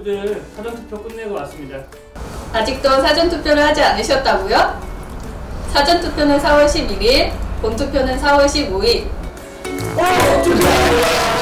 모두들 사전투표 끝내고 왔습니다. 아직도 사전투표를 하지 않으셨다고요? 사전투표는 4월 11일, 본투표는 4월 15일. 축하합니다.